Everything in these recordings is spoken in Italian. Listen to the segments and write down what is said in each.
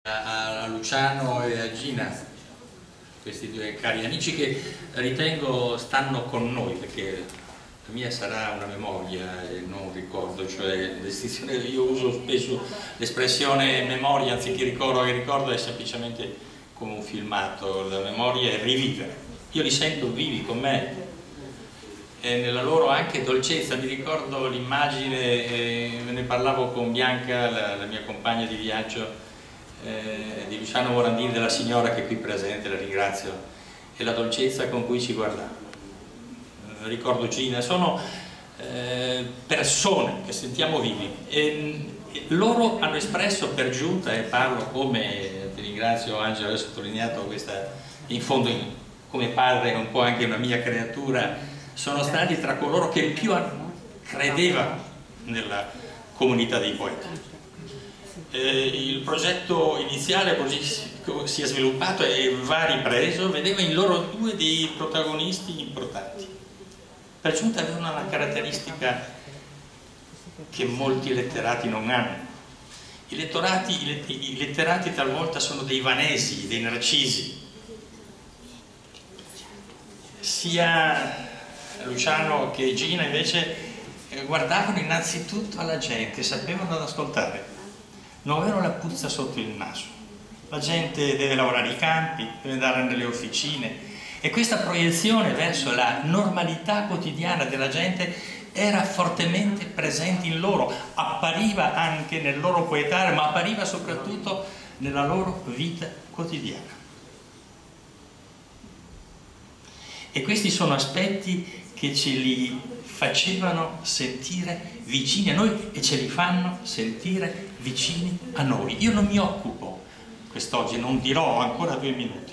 A Luciano e a Gina, questi due cari amici che ritengo stanno con noi, perché la mia sarà una memoria e non un ricordo, cioè l'estinzione. Io uso spesso l'espressione memoria anziché ricordo, che ricordo è semplicemente come un filmato, la memoria è rivivere. Io li sento vivi con me e nella loro anche dolcezza. Mi ricordo l'immagine, ne parlavo con Bianca, la mia compagna di viaggio, di Luciano Morandini, della signora che è qui presente, la ringrazio, e la dolcezza con cui ci guardava. Ricordo Gina, sono persone che sentiamo vivi e loro hanno espresso per giunta, e parlo come, ti ringrazio Angelo, hai sottolineato questa, in fondo come padre un po' anche una mia creatura, sono stati tra coloro che più credevano nella comunità dei poeti. Il progetto iniziale così si è sviluppato e va ripreso, vedeva in loro due dei protagonisti importanti. Per giunta avevano una caratteristica che molti letterati non hanno. I letterati talvolta sono dei vanesi, dei narcisi. Sia Luciano che Gina invece guardavano innanzitutto alla gente, sapevano ad ascoltare. Non avevano la puzza sotto il naso. La gente deve lavorare i campi, deve andare nelle officine, e questa proiezione verso la normalità quotidiana della gente era fortemente presente in loro, appariva anche nel loro poetario, ma appariva soprattutto nella loro vita quotidiana. E questi sono aspetti che ce li facevano sentire vicini a noi e ce li fanno sentire vicini a noi. Io non mi occupo quest'oggi, non dirò ancora 2 minuti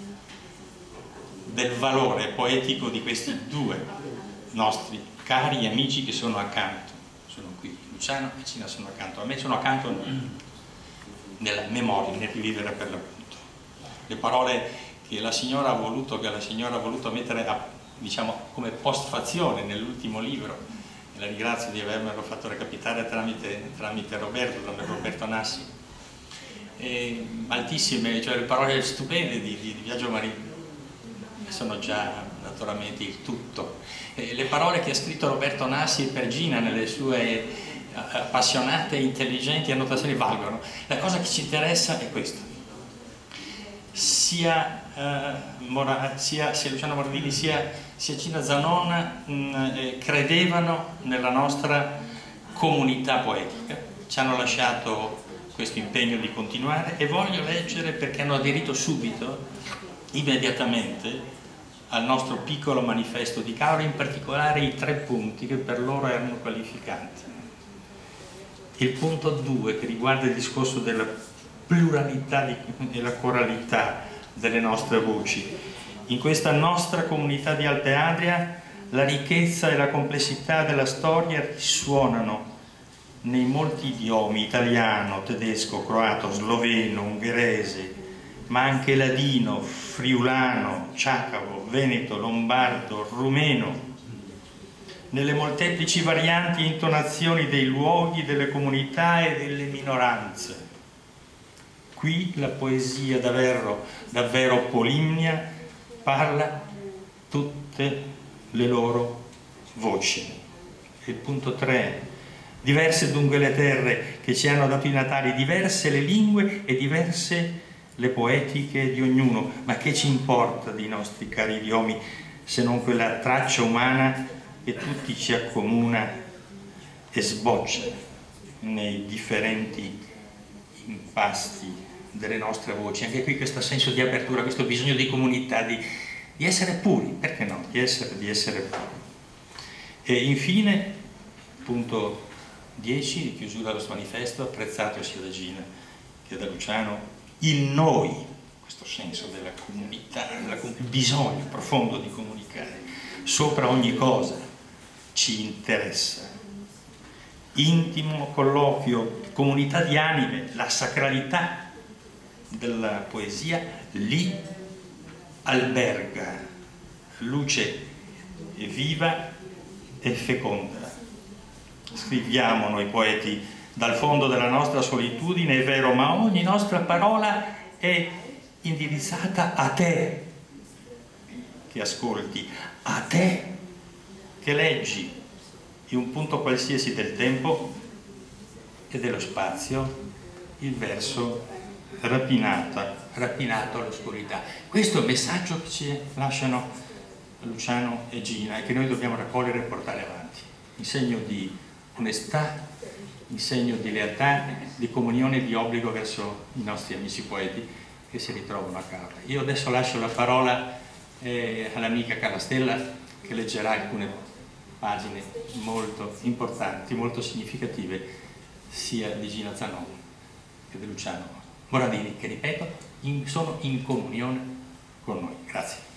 del valore poetico di questi due nostri cari amici che sono accanto. Sono qui, Luciano e Gina sono accanto a me, sono accanto nella memoria, nel rivivere per l'appunto. Le parole che la signora ha voluto mettere diciamo come postfazione nell'ultimo libro, e la ringrazio di avermelo fatto recapitare tramite Roberto Nassi, altissime, cioè le parole stupende di Biagio Marini, che sono già naturalmente il tutto. Le parole che ha scritto Roberto Nassi per Gina nelle sue appassionate e intelligenti annotazioni valgono. La cosa che ci interessa è questa: sia Luciano Morandini sia Gina Zanon credevano nella nostra comunità poetica, ci hanno lasciato questo impegno di continuare, e voglio leggere perché hanno aderito subito, immediatamente, al nostro piccolo manifesto di Cairo, in particolare i 3 punti che per loro erano qualificanti. Il punto 2, che riguarda il discorso della pluralità e la coralità delle nostre voci. In questa nostra comunità di Alpe Adria la ricchezza e la complessità della storia risuonano nei molti idiomi: italiano, tedesco, croato, sloveno, ungherese, ma anche ladino, friulano, ciacavo, veneto, lombardo, rumeno, nelle molteplici varianti e intonazioni dei luoghi, delle comunità e delle minoranze. Qui la poesia davvero polimnia parla tutte le loro voci. Il punto 3: diverse dunque le terre che ci hanno dato i natali, diverse le lingue e diverse le poetiche di ognuno, ma che ci importa dei nostri cari idiomi se non quella traccia umana che tutti ci accomuna e sboccia nei differenti impasti delle nostre voci. Anche qui questo senso di apertura, questo bisogno di comunità, di essere puri, perché no? Di essere puri. E infine, punto 10, di chiusura dello suo manifesto, apprezzato sia da Gina che da Luciano, il noi, questo senso della comunità, il bisogno profondo di comunicare, sopra ogni cosa ci interessa. Intimo colloquio, comunità di anime, la sacralità della poesia lì alberga, luce viva e feconda. Scriviamo noi poeti dal fondo della nostra solitudine, è vero, ma ogni nostra parola è indirizzata a te che ascolti, a te che leggi in un punto qualsiasi del tempo e dello spazio il verso rapinato all'oscurità. Questo è il messaggio che ci lasciano Luciano e Gina e che noi dobbiamo raccogliere e portare avanti, in segno di onestà, in segno di lealtà, di comunione e di obbligo verso i nostri amici poeti che si ritrovano a casa. Io adesso lascio la parola all'amica Carla Stella, che leggerà alcune pagine molto importanti, molto significative, sia di Gina Zanon che di Luciano Moradini, che ripeto, sono in comunione con noi. Grazie.